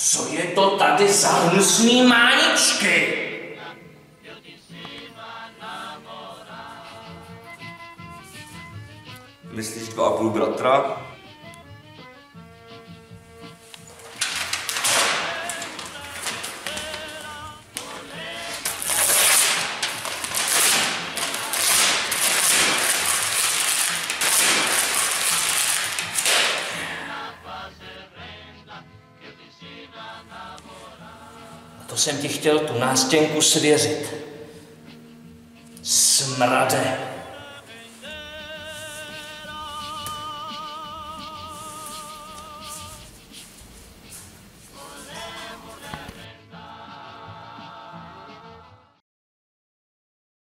Co je to tady za hnusný máničky? Myslíš 2,5 bratra? To jsem ti chtěl tu nástěnku svěřit. Smrade.